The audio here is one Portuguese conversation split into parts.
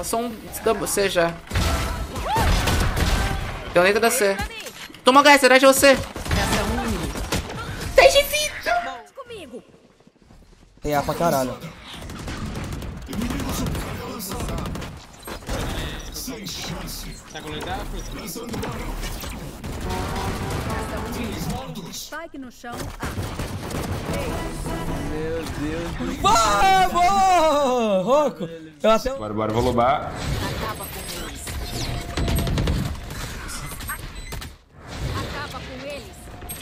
Passou um C já. Deu nem da C. Toma gás, atrás de você. Tem de vida. Comigo. Tem A pra caralho. Spike no chão. Meu Deus. Vamos! Roco! Eu até... Bora, vou roubar. Acaba com eles. Acaba com eles.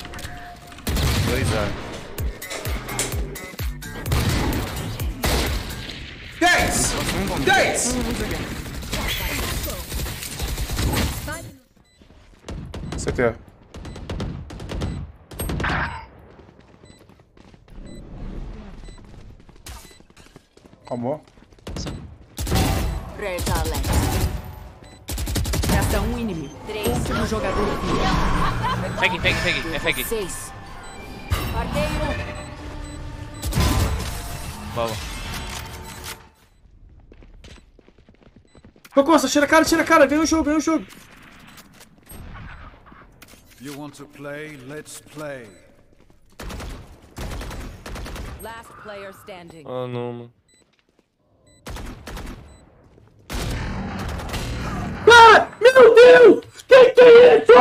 2A. 10! CT. Calmou. Red Alert. Resta um inimigo. 3. Último jogador vivo. Pegue. É pegue. 6. Parteio. Boa. Ô, Costa, tira a cara. Vem o jogo. You want to play? Let's play. Last player standing. Ah, não, mano. Ah, meu Deus! Que é isso?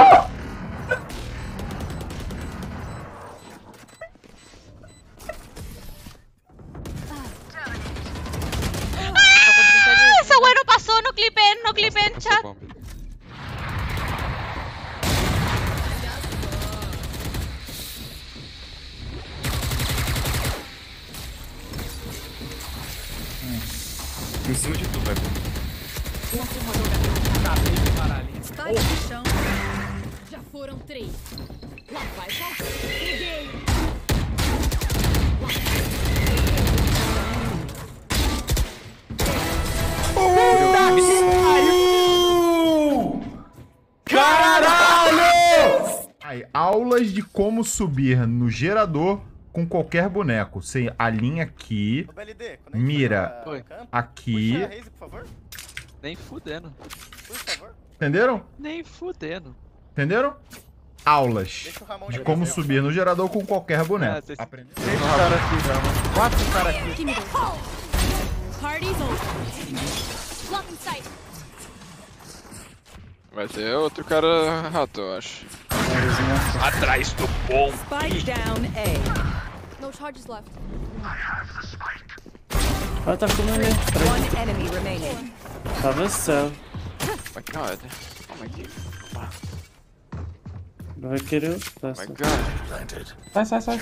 Ese güey no pasó, no clipen, chat. Em cima de tudo, velho. Spike no chão. Já foram 3. Lá vai qualquer. Peguei. Caralho! Aí, aulas de como subir no gerador com qualquer boneco. Você alinha aqui, mira aqui. Nem fudendo. Entenderam? Nem fudendo. Entenderam? Aulas de como subir no gerador com qualquer boneco. Aprendeu? 4 caras aqui. Give me the Party's over. Lock in sight. Vai ter outro cara rato, eu acho. Atrás do bom. Spike down A. No charges left. Ela tá ficando ali. One enemy remaining. Tava céu. Oh my god. Oh my god. Vai querer o Oh my god. Sai.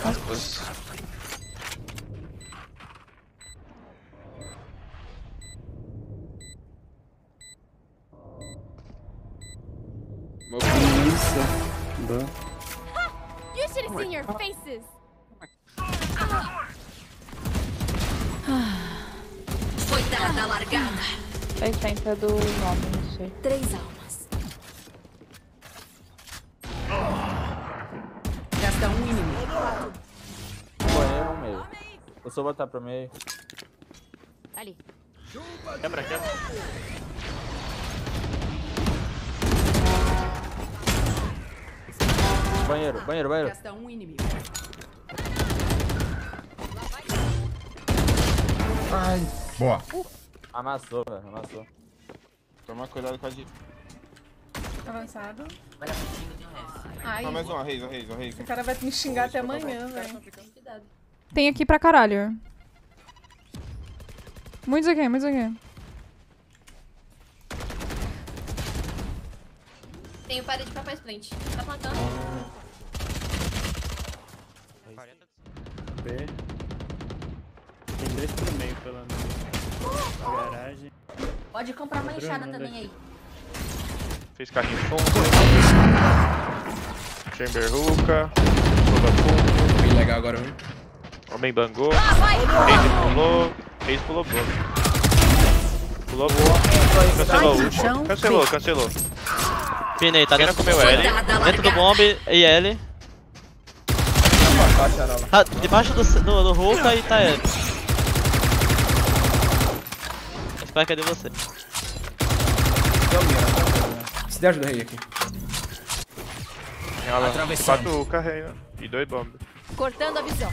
Isso. Boa. You should have seen your faces. Foi dada a largada. 60 do nome, não sei. 3 almas. Resta um inimigo. Banheiro meio. Eu só botar pro meio. Ali. Quebra. Banheiro. Resta um inimigo. Ai, boa. Amassou, velho. Amassou. Toma cuidado com a de... Avançado. Ai, Não, mais uma, Reis. o cara vai me xingar até amanhã, velho. Tem aqui pra caralho. Muitos aqui. Tenho parede de papel splint. Tá plantando? B. Tem 3 pro meio, pelo menos. Garagem. Pode comprar uma enxada também aí. Fez carrinho fundo. Chamber Ruka. Toda fundo. Bem legal agora, viu? Homem bangou. Vai! Reis pulou boa. Pulou boa. Cancelou o último. Cancelou. Pinei, tá dentro do meu L. Dentro do bomb e L. Tá debaixo do Ruka e tá L. Spike é de você. Deu mira. Se der ajuda aí aqui. Ela Atravessando. 4 carrega e 2 bombas. Cortando a visão.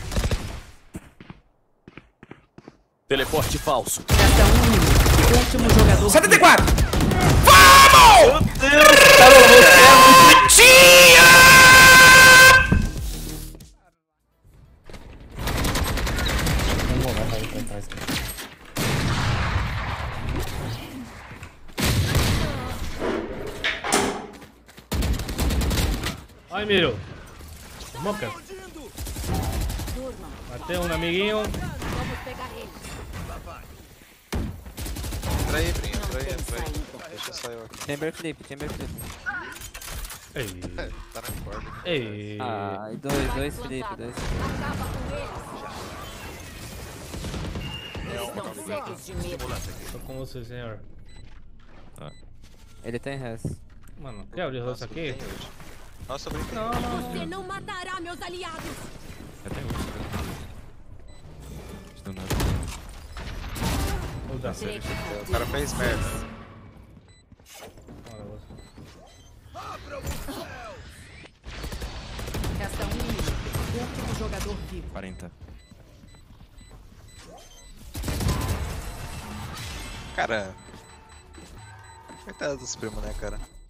Teleporte falso. Resta um inimigo. Último jogador. 74! Meu Deus! Carol, você é muito tia! Ai, Miro. Moca. Matei um amiguinho. Vamos pegar ele. Entra aí, Brinho. Entra aí. Deixa eu sair aqui. Chamber flip. Ei. Tá na corda. Ei. Ah, e dois flip. Acaba com eles. Estão cegos de medo. Tô com você, senhor. Ele tem res. Mano, quer abrir o rosto aqui? Nossa, Brinho. Você não matará meus aliados. Já tem um. Vou dar. O cara fez merda. Resta um inimigo. Último jogador vivo. 40. Cara. Coitado dos primos, né, cara?